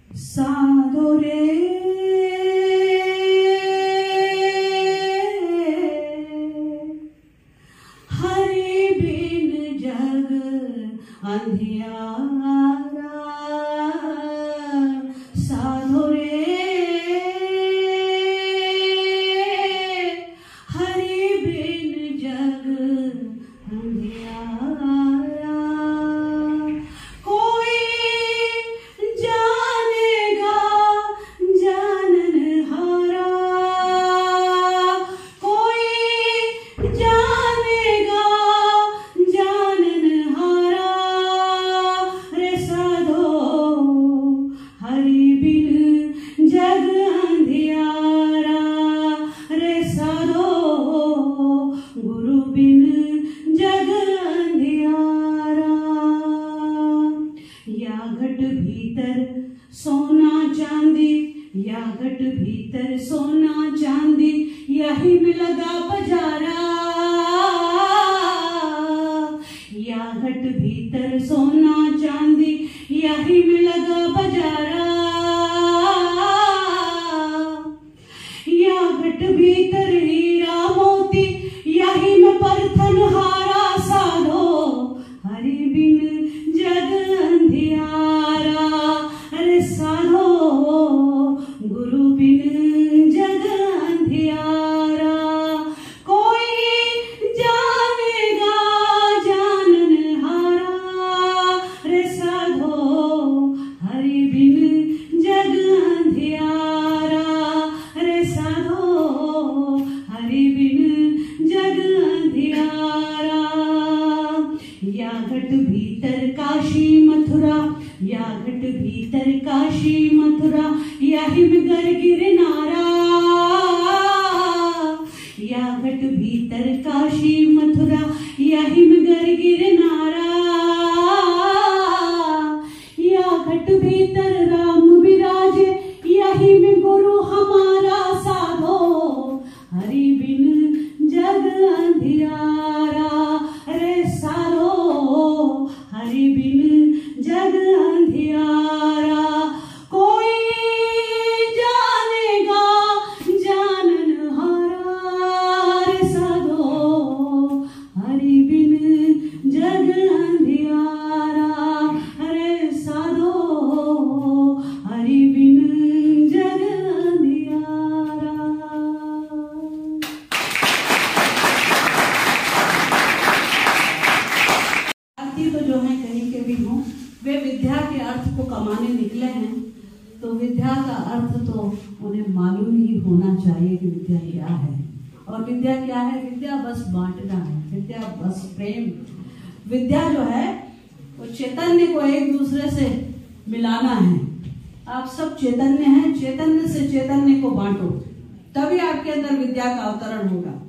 साधो रे हरि बिन जग अंधियारा, साधो रे हरि बिन जग अंधियारा। कोई जानेगा जाननहारा, कोई जानेगा जाननहारा। रे साधो हरि बिन जग अंधियारा, रे साधो गुरु बिन जग अंधियारा। या घट भीतर सोना चांदी, या घट भीतर सोना चांदी, यही में लगा बजारा। या घट भीतर सोना चांदी, यही में लगा बजारा। या घट भीतर हीरा मोती, यही में परथन हारा। साधो हरि बिन जग अंधियारा, अरे साधो गुरु बिन जग अंधियारा। कोई जानेगा जाननहारा, रे साधो हरि बिन जग अंधियारा, रे साधो हरि बिन जग अंधियारा। या घट भीतर काशी मथुरा, या घट भीतर काशी मथुरा, यही में गर गिरनारा। या घट भीतर काशी मथुरा, यही में गर गिरनारा। या घट भीतर राम विराजे, यही में गुरु हमारा। साधो हरि बिन जग अंधियारा, रे साधो हरि बिन जग अंधियारा। कोई जानेगा जाननहारा, रे साधो हरि बिन जग अंधियारा, रे साधो हरि बिन जग अंधियारा। तो जो है कहीं के भी हों, वे विद्या के अर्थ को कमाने निकले हैं, तो विद्या का अर्थ तो उन्हें मालूम ही होना चाहिए कि विद्या क्या है। और विद्या क्या है? विद्या बस बांटना है, विद्या बस प्रेम। विद्या जो है वो चैतन्य को एक दूसरे से मिलाना है। आप सब चैतन्य हैं, चैतन्य से चैतन्य को बांटो, तभी आपके अंदर विद्या का अवतरण होगा।